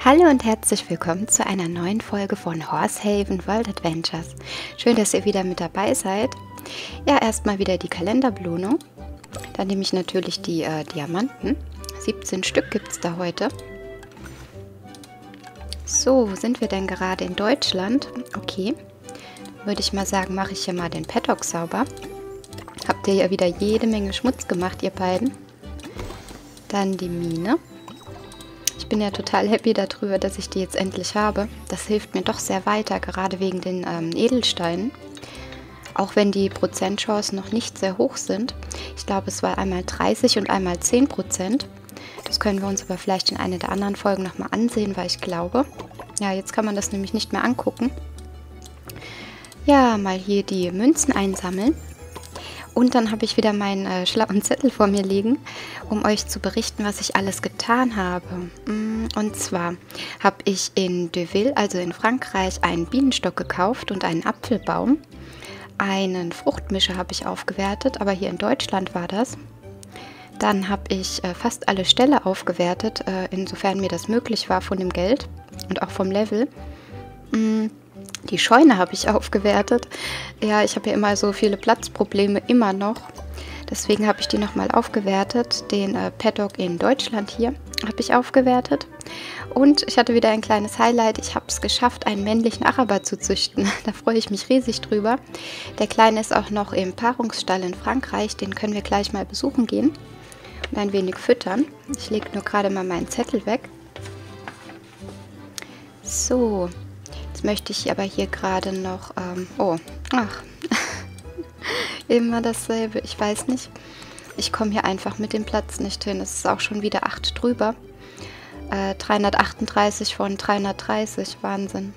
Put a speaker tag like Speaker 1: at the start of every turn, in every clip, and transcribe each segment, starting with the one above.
Speaker 1: Hallo und herzlich willkommen zu einer neuen Folge von Horsehaven World Adventures. Schön, dass ihr wieder mit dabei seid. Ja, erstmal wieder die Kalenderbelohnung. Dann nehme ich natürlich die Diamanten. 17 Stück gibt es da heute. So, wo sind wir denn gerade? In Deutschland? Okay. Würde ich mal sagen, mache ich hier mal den Paddock sauber. Habt ihr ja wieder jede Menge Schmutz gemacht, ihr beiden. Dann die Mine. Ich bin ja total happy darüber, dass ich die jetzt endlich habe. Das hilft mir doch sehr weiter, gerade wegen den Edelsteinen. Auch wenn die Prozentchancen noch nicht sehr hoch sind. Ich glaube, es war einmal 30 und einmal 10%. Das können wir uns aber vielleicht in einer der anderen Folgen nochmal ansehen, weil ich glaube... Ja, jetzt kann man das nämlich nicht mehr angucken. Ja, mal hier die Münzen einsammeln. Und dann habe ich wieder meinen schlauen Zettel vor mir liegen, um euch zu berichten, was ich alles getan habe. Und zwar habe ich in Deauville, also in Frankreich, einen Bienenstock gekauft und einen Apfelbaum. Einen Fruchtmischer habe ich aufgewertet, aber hier in Deutschland war das. Dann habe ich fast alle Ställe aufgewertet, insofern mir das möglich war von dem Geld und auch vom Level. Die Scheune habe ich aufgewertet. Ja, ich habe ja immer so viele Platzprobleme, immer noch. Deswegen habe ich die nochmal aufgewertet. Den Paddock in Deutschland hier habe ich aufgewertet. Und ich hatte wieder ein kleines Highlight. Ich habe es geschafft, einen männlichen Araber zu züchten. Da freue ich mich riesig drüber. Der Kleine ist auch noch im Paarungsstall in Frankreich. Den können wir gleich mal besuchen gehen und ein wenig füttern. Ich lege nur gerade mal meinen Zettel weg. So. Möchte ich aber hier gerade noch, immer dasselbe, ich weiß nicht. Ich komme hier einfach mit dem Platz nicht hin. Es ist auch schon wieder 8 drüber. 338 von 330, Wahnsinn.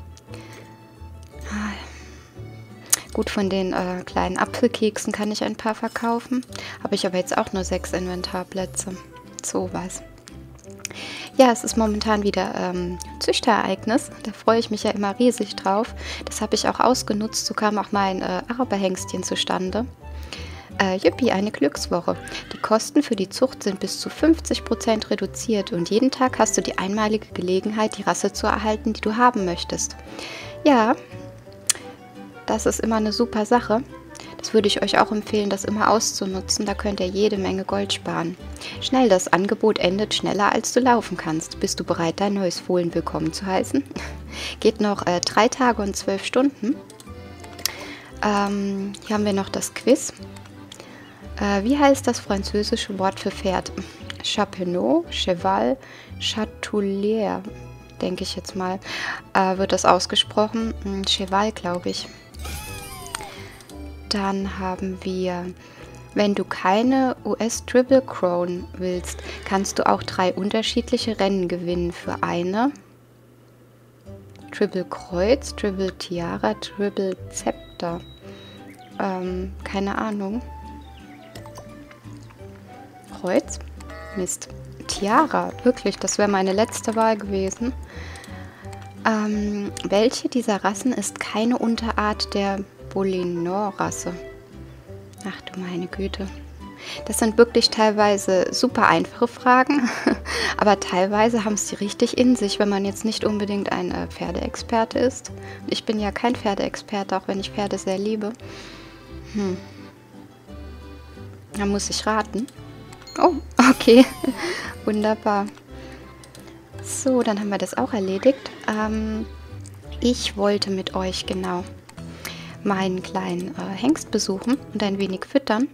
Speaker 1: Gut, von den kleinen Apfelkeksen kann ich ein paar verkaufen. Habe ich aber jetzt auch nur 6 Inventarplätze. So was. Ja, es ist momentan wieder Züchterereignis. Da freue ich mich ja immer riesig drauf. Das habe ich auch ausgenutzt. So kam auch mein Araberhengstchen zustande. Yippie, eine Glückswoche. Die Kosten für die Zucht sind bis zu 50% reduziert und jeden Tag hast du die einmalige Gelegenheit, die Rasse zu erhalten, die du haben möchtest. Ja, das ist immer eine super Sache. Das würde ich euch auch empfehlen, das immer auszunutzen. Da könnt ihr jede Menge Gold sparen. Schnell, das Angebot endet schneller, als du laufen kannst. Bist du bereit, dein neues Fohlen willkommen zu heißen? Geht noch 3 Tage und 12 Stunden. Hier haben wir noch das Quiz. Wie heißt das französische Wort für Pferd? Chapeau, Cheval, Chatoulier, denke ich jetzt mal, wird das ausgesprochen. Cheval, glaube ich. Dann haben wir, wenn du keine US Triple Crown willst, kannst du auch 3 unterschiedliche Rennen gewinnen für eine. Triple Kreuz, Triple Tiara, Triple Zepter. Keine Ahnung. Kreuz? Mist. Tiara, wirklich, das wäre meine letzte Wahl gewesen. Welche dieser Rassen ist keine Unterart der Bolinor-Rasse? Ach du meine Güte. Das sind wirklich teilweise super einfache Fragen, aber teilweise haben es die richtig in sich, wenn man jetzt nicht unbedingt ein Pferdeexperte ist. Ich bin ja kein Pferdeexperte, auch wenn ich Pferde sehr liebe. Da muss ich raten. Oh, okay. Wunderbar. So, dann haben wir das auch erledigt. Ich wollte mit euch genau meinen kleinen Hengst besuchen und ein wenig füttern.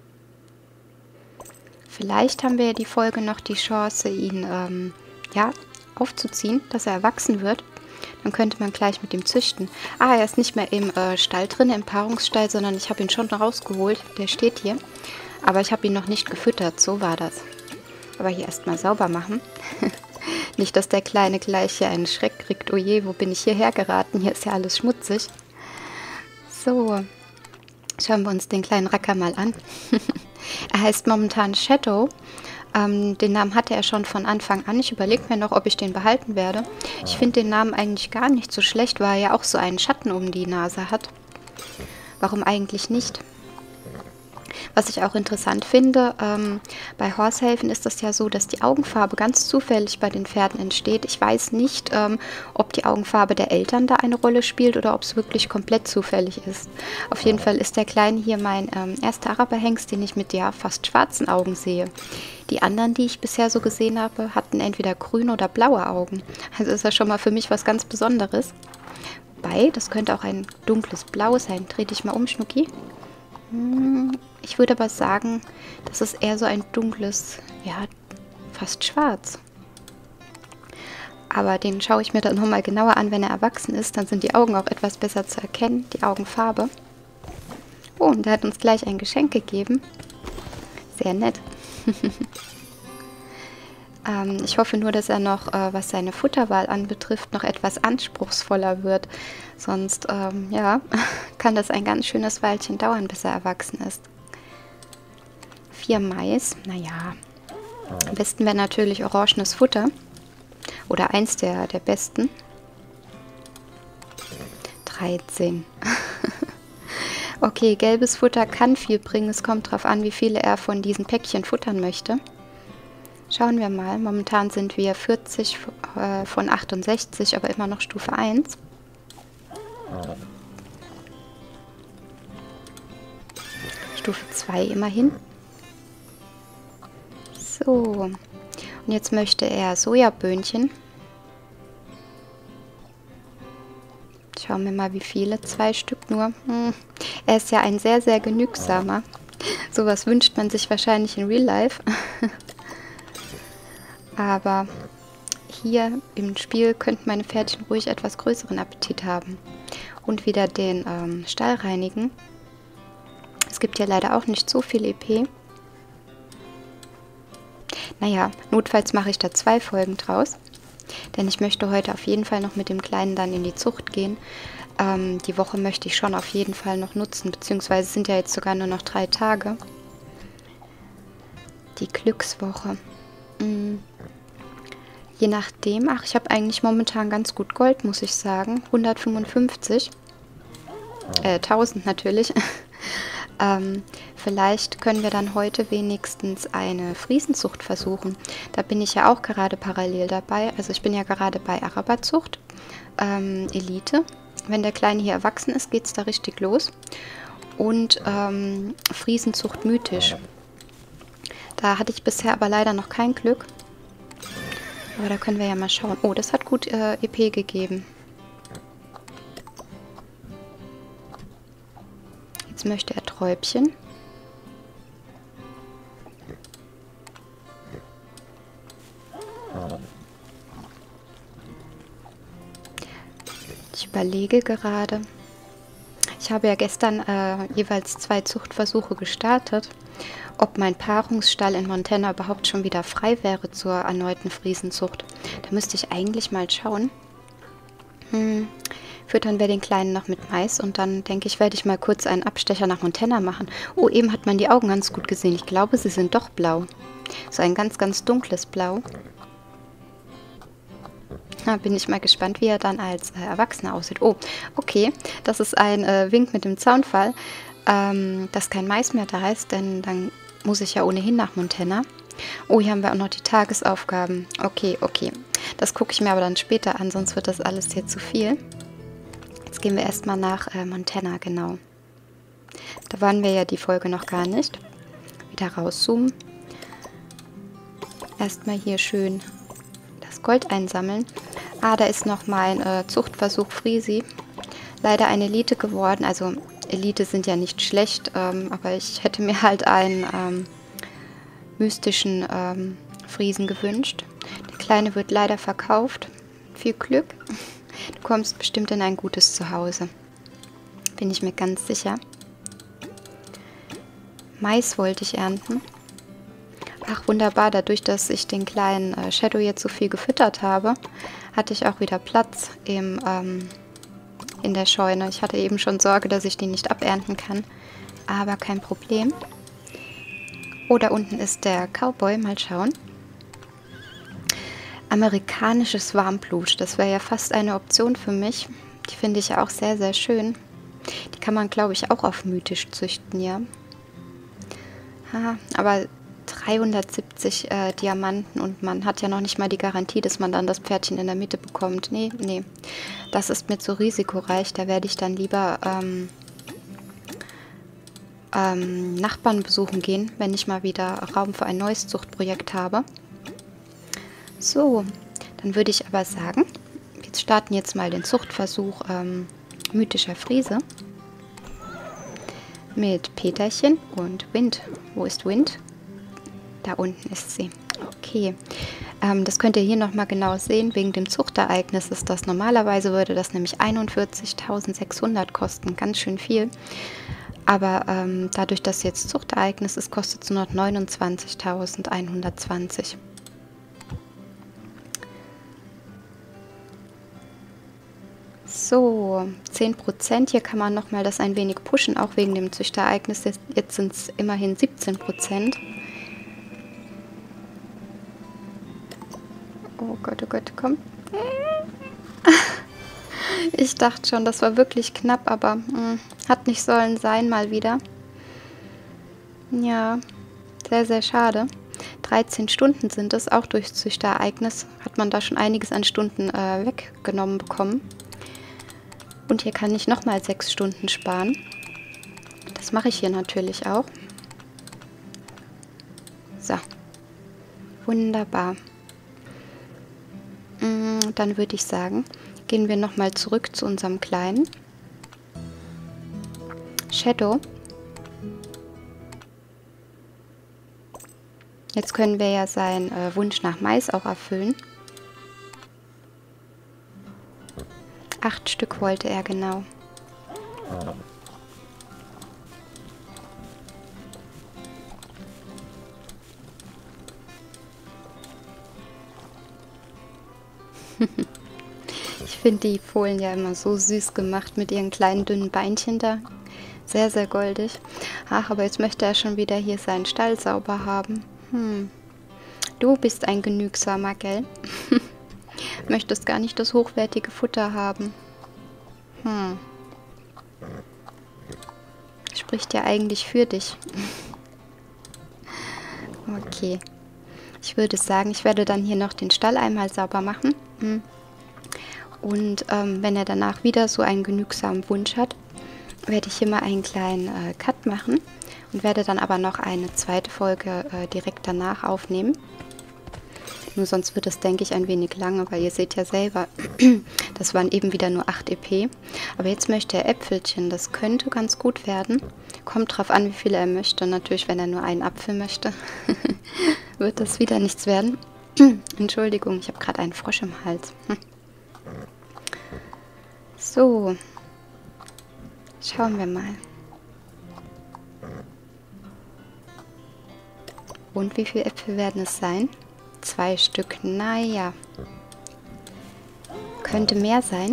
Speaker 1: Vielleicht haben wir ja die Folge noch die Chance, ihn aufzuziehen, dass er erwachsen wird. Dann könnte man gleich mit ihm züchten. Ah, er ist nicht mehr im Stall drin, im Paarungsstall, sondern ich habe ihn schon rausgeholt. Der steht hier. Aber ich habe ihn noch nicht gefüttert, so war das. Aber hier erstmal sauber machen. Nicht, dass der Kleine gleich hier einen Schreck kriegt. Oh je, wo bin ich hierher geraten? Hier ist ja alles schmutzig. So, schauen wir uns den kleinen Racker mal an. Er heißt momentan Shadow. Den Namen hatte er schon von Anfang an. Ich überlege mir noch, ob ich den behalten werde. Ich finde den Namen eigentlich gar nicht so schlecht, weil er ja auch so einen Schatten um die Nase hat. Warum eigentlich nicht? Was ich auch interessant finde, bei Horsehelfen ist das ja so, dass die Augenfarbe ganz zufällig bei den Pferden entsteht. Ich weiß nicht, ob die Augenfarbe der Eltern da eine Rolle spielt oder ob es wirklich komplett zufällig ist. Auf jeden Fall ist der Kleine hier mein erster Araberhengst, den ich mit ja fast schwarzen Augen sehe. Die anderen, die ich bisher so gesehen habe, hatten entweder grüne oder blaue Augen. Also ist das schon mal für mich was ganz Besonderes. Wobei, das könnte auch ein dunkles Blau sein. Dreh dich mal um, Schnucki. Ich würde aber sagen, das ist eher so ein dunkles, ja, fast schwarz. Aber den schaue ich mir dann nochmal genauer an, wenn er erwachsen ist. Dann sind die Augen auch etwas besser zu erkennen, die Augenfarbe. Oh, und der hat uns gleich ein Geschenk gegeben. Sehr nett. Ich hoffe nur, dass er noch, was seine Futterwahl anbetrifft, noch etwas anspruchsvoller wird. Sonst, ja, kann das ein ganz schönes Weilchen dauern, bis er erwachsen ist. 4 Mais, naja. Am besten wäre natürlich orangenes Futter. Oder eins der besten. 13. Okay, gelbes Futter kann viel bringen. Es kommt darauf an, wie viele er von diesen Päckchen futtern möchte. Schauen wir mal. Momentan sind wir 40 von 68, aber immer noch Stufe 1. Stufe 2 immerhin. So. Und jetzt möchte er Sojaböhnchen. Schauen wir mal, wie viele. 2 Stück nur. Er ist ja ein sehr, sehr genügsamer. Sowas wünscht man sich wahrscheinlich in Real Life. Aber hier im Spiel könnten meine Pferdchen ruhig etwas größeren Appetit haben. Und wieder den Stall reinigen. Es gibt ja leider auch nicht so viel EP. Naja, notfalls mache ich da 2 Folgen draus. Denn ich möchte heute auf jeden Fall noch mit dem Kleinen dann in die Zucht gehen. Die Woche möchte ich schon auf jeden Fall noch nutzen. Beziehungsweise sind ja jetzt sogar nur noch 3 Tage. Die Glückswoche. Je nachdem, ach, ich habe eigentlich momentan ganz gut Gold, muss ich sagen. 155. 1000 natürlich. Vielleicht können wir dann heute wenigstens eine Friesenzucht versuchen. Da bin ich ja auch gerade parallel dabei. Also ich bin ja gerade bei Araberzucht, Elite. Wenn der Kleine hier erwachsen ist, geht es da richtig los. Und Friesenzucht mythisch. Da hatte ich bisher aber leider noch kein Glück. Aber da können wir ja mal schauen. Oh, das hat gut EP gegeben. Jetzt möchte er Träubchen. Ich überlege gerade. Ich habe ja gestern jeweils 2 Zuchtversuche gestartet. Ob mein Paarungsstall in Montana überhaupt schon wieder frei wäre zur erneuten Friesenzucht. Da müsste ich eigentlich mal schauen. Füttern wir den Kleinen noch mit Mais und dann denke ich, werde ich mal kurz einen Abstecher nach Montana machen. Oh, eben hat man die Augen ganz gut gesehen. Ich glaube, sie sind doch blau. So ein ganz, ganz dunkles Blau. Da bin ich mal gespannt, wie er dann als Erwachsener aussieht. Oh, okay. Das ist ein Wink mit dem Zaunfall, dass kein Mais mehr da ist, denn dann muss ich ja ohnehin nach Montana. Oh, hier haben wir auch noch die Tagesaufgaben. Okay, okay. Das gucke ich mir aber dann später an, sonst wird das alles hier zu viel. Jetzt gehen wir erstmal nach Montana, genau. Da waren wir ja die Folge noch gar nicht. Wieder rauszoomen. Erstmal hier schön das Gold einsammeln. Ah, da ist noch mein Zuchtversuch Friesi. Leider eine Elite geworden. Also Elite sind ja nicht schlecht, aber ich hätte mir halt einen mystischen Friesen gewünscht. Der Kleine wird leider verkauft. Viel Glück. Du kommst bestimmt in ein gutes Zuhause. Bin ich mir ganz sicher. Mais wollte ich ernten. Ach, wunderbar. Dadurch, dass ich den kleinen Shadow jetzt so viel gefüttert habe, hatte ich auch wieder Platz in der Scheune. Ich hatte eben schon Sorge, dass ich den nicht abernten kann. Aber kein Problem. Oh, da unten ist der Cowboy. Mal schauen. Amerikanisches Warmblut. Das wäre ja fast eine Option für mich. Die finde ich ja auch sehr, sehr schön. Die kann man, glaube ich, auch auf mythisch züchten, ja. Aber 370 Diamanten und man hat ja noch nicht mal die Garantie, dass man dann das Pferdchen in der Mitte bekommt. Nee, nee, das ist mir zu risikoreich. Da werde ich dann lieber Nachbarn besuchen gehen, wenn ich mal wieder Raum für ein neues Zuchtprojekt habe. So, dann würde ich aber sagen, wir starten jetzt mal den Zuchtversuch mythischer Friese mit Peterchen und Wind. Wo ist Wind? Da unten ist sie. Okay, das könnt ihr hier nochmal genau sehen. Wegen dem Zuchtereignis ist das. Normalerweise würde das nämlich 41.600 kosten. Ganz schön viel. Aber dadurch, dass jetzt Zuchtereignis ist, kostet es nur noch 29.120. So, 10%. Hier kann man nochmal das ein wenig pushen, auch wegen dem Züchterereignis. Jetzt sind es immerhin 17%. Oh Gott, komm. Ich dachte schon, das war wirklich knapp, aber hat nicht sollen sein, mal wieder. Ja, sehr, sehr schade. 13 Stunden sind es, auch durchs Züchterereignis hat man da schon einiges an Stunden weggenommen bekommen. Und hier kann ich nochmal 6 Stunden sparen. Das mache ich hier natürlich auch. So. Wunderbar. Dann würde ich sagen, gehen wir nochmal zurück zu unserem Kleinen. Shadow. Jetzt können wir ja seinen Wunsch nach Mais auch erfüllen. 8 Stück wollte er genau. Ich finde die Fohlen ja immer so süß gemacht mit ihren kleinen dünnen Beinchen da. Sehr, sehr goldig. Ach, aber jetzt möchte er schon wieder hier seinen Stall sauber haben. Du bist ein Genügsamer, gell? Möchtest gar nicht das hochwertige Futter haben. Spricht ja eigentlich für dich. Okay. Ich würde sagen, ich werde dann hier noch den Stall einmal sauber machen. Und wenn er danach wieder so einen genügsamen Wunsch hat, werde ich hier mal einen kleinen Cut machen und werde dann aber noch eine zweite Folge direkt danach aufnehmen. Nur sonst wird es, denke ich, ein wenig lange, weil ihr seht ja selber, das waren eben wieder nur 8 EP. Aber jetzt möchte er Äpfelchen, das könnte ganz gut werden. Kommt drauf an, wie viele er möchte. Natürlich, wenn er nur einen Apfel möchte, wird das wieder nichts werden. Entschuldigung, ich habe gerade einen Frosch im Hals. So, schauen wir mal. Und wie viele Äpfel werden es sein? 2 Stück, naja. Könnte mehr sein.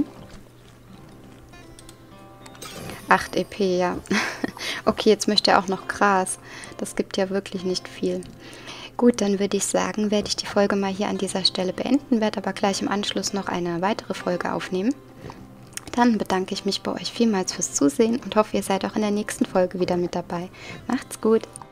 Speaker 1: 8 EP, ja. Okay, jetzt möchte er auch noch Gras. Das gibt ja wirklich nicht viel. Gut, dann würde ich sagen, werde ich die Folge mal hier an dieser Stelle beenden, werde aber gleich im Anschluss noch eine weitere Folge aufnehmen. Dann bedanke ich mich bei euch vielmals fürs Zusehen und hoffe, ihr seid auch in der nächsten Folge wieder mit dabei. Macht's gut!